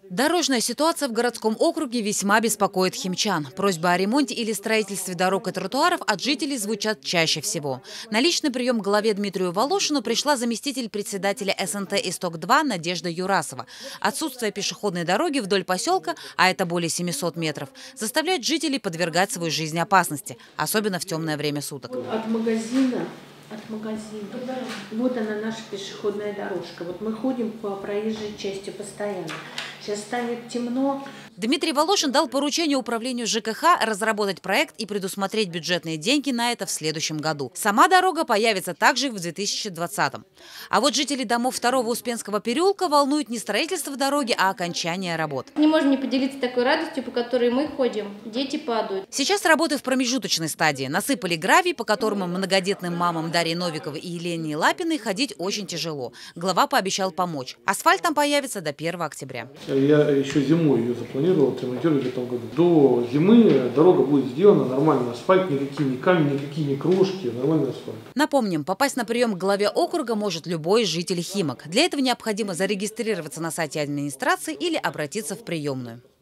Дорожная ситуация в городском округе весьма беспокоит химчан. Просьбы о ремонте или строительстве дорог и тротуаров от жителей звучат чаще всего. На личный прием к главе Дмитрию Волошину пришла заместитель председателя СНТ «Исток-2» Надежда Юрасова. Отсутствие пешеходной дороги вдоль поселка, а это более 700 метров, заставляет жителей подвергать свою жизнь опасности, особенно в темное время суток. От магазина. Вот она, наша пешеходная дорожка. Вот мы ходим по проезжей части постоянно. Сейчас станет темно. Дмитрий Волошин дал поручение управлению ЖКХ разработать проект и предусмотреть бюджетные деньги на это в следующем году. Сама дорога появится также в 2020-м. А вот жителей домов 2-го Успенского переулка волнует не строительство дороги, а окончание работ. Не можем не поделиться такой радостью, по которой мы ходим. Дети падают. Сейчас работы в промежуточной стадии. Насыпали гравий, по которому многодетным мамам Дарьи Новиковой и Елене Лапиной ходить очень тяжело. Глава пообещал помочь. Асфальт там появится до 1 октября. Я еще зимой ее запланировал отремонтировать в этом году. До зимы дорога будет сделана, нормальный асфальт, никакие ни камни, никакие ни крошки, нормальный асфальт. Напомним, попасть на прием к главе округа может любой житель Химок. Для этого необходимо зарегистрироваться на сайте администрации или обратиться в приемную.